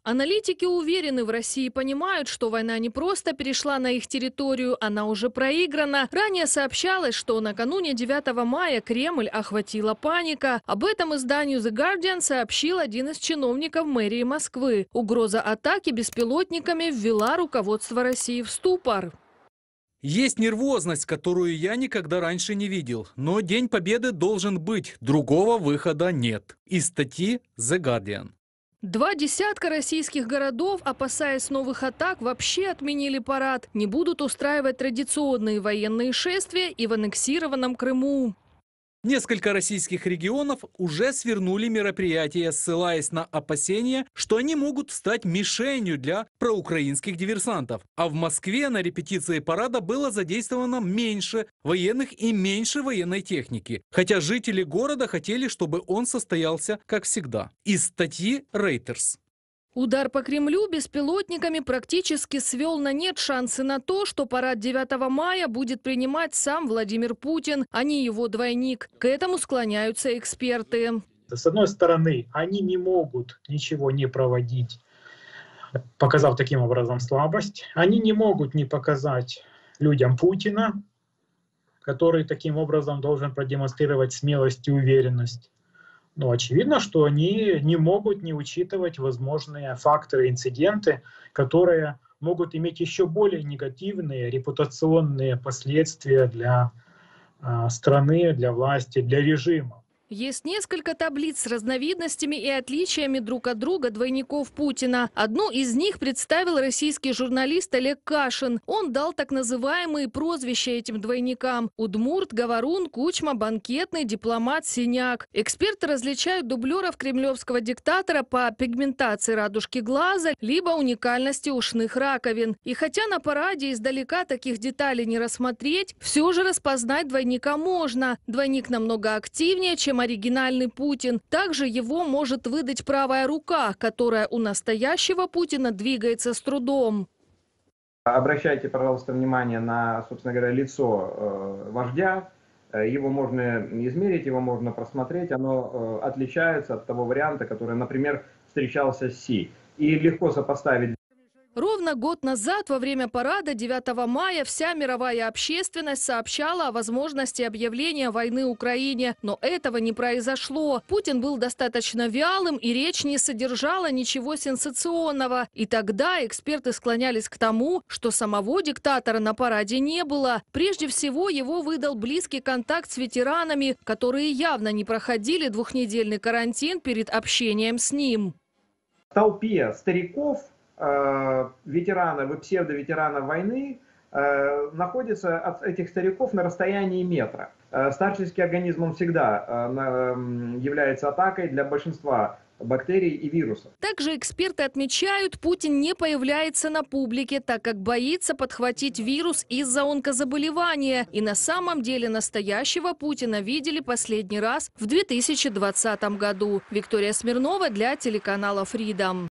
Аналитики уверены, в России понимают, что война не просто перешла на их территорию, она уже проиграна. Ранее сообщалось, что накануне 9 мая Кремль охватила паника. Об этом изданию The Guardian сообщил один из чиновников мэрии Москвы. Угроза атаки беспилотниками ввела руководство России в ступор. Есть нервозность, которую я никогда раньше не видел. Но День Победы должен быть. Другого выхода нет. Из статьи The Guardian. 20 российских городов, опасаясь новых атак, вообще отменили парад. Не будут устраивать традиционные военные шествия и в аннексированном Крыму. Несколько российских регионов уже свернули мероприятия, ссылаясь на опасения, что они могут стать мишенью для проукраинских диверсантов. А в Москве на репетиции парада было задействовано меньше военных и меньше военной техники. Хотя жители города хотели, чтобы он состоялся, как всегда. Из статьи Reuters. Удар по Кремлю беспилотниками практически свел на нет шансы на то, что парад 9 мая будет принимать сам Владимир Путин, а не его двойник. К этому склоняются эксперты. С одной стороны, они не могут ничего не проводить, показав таким образом слабость. Они не могут не показать людям Путина, который таким образом должен продемонстрировать смелость и уверенность. Но очевидно, что они не могут не учитывать возможные факторы, инциденты, которые могут иметь еще более негативные репутационные последствия для страны, для власти, для режима. Есть несколько таблиц с разновидностями и отличиями друг от друга двойников Путина. Одну из них представил российский журналист Олег Кашин. Он дал так называемые прозвища этим двойникам: Удмурт, Говорун, Кучма, Банкетный, Дипломат, Синяк. Эксперты различают дублеров кремлевского диктатора по пигментации радужки глаза либо уникальности ушных раковин. И хотя на параде издалека таких деталей не рассмотреть, все же распознать двойника можно. Двойник намного активнее, чем оригинальный Путин. Также его может выдать правая рука, которая у настоящего Путина двигается с трудом. Обращайте, пожалуйста, внимание на, собственно говоря, лицо вождя. Его можно измерить, его можно просмотреть. Оно отличается от того варианта, который, например, встречался с Си. И легко сопоставить. Ровно год назад, во время парада 9 мая, вся мировая общественность сообщала о возможности объявления войны Украине. Но этого не произошло. Путин был достаточно вялым, и речь не содержала ничего сенсационного. И тогда эксперты склонялись к тому, что самого диктатора на параде не было. Прежде всего, его выдал близкий контакт с ветеранами, которые явно не проходили двухнедельный карантин перед общением с ним. В толпе стариков, ветеранов и псевдоветеранов войны находится от этих стариков на расстоянии метра. Старческий организм, он всегда является атакой для большинства бактерий и вирусов. Также эксперты отмечают, Путин не появляется на публике, так как боится подхватить вирус из-за онкозаболевания. И на самом деле настоящего Путина видели последний раз в 2020 году. Виктория Смирнова для телеканала Freedom.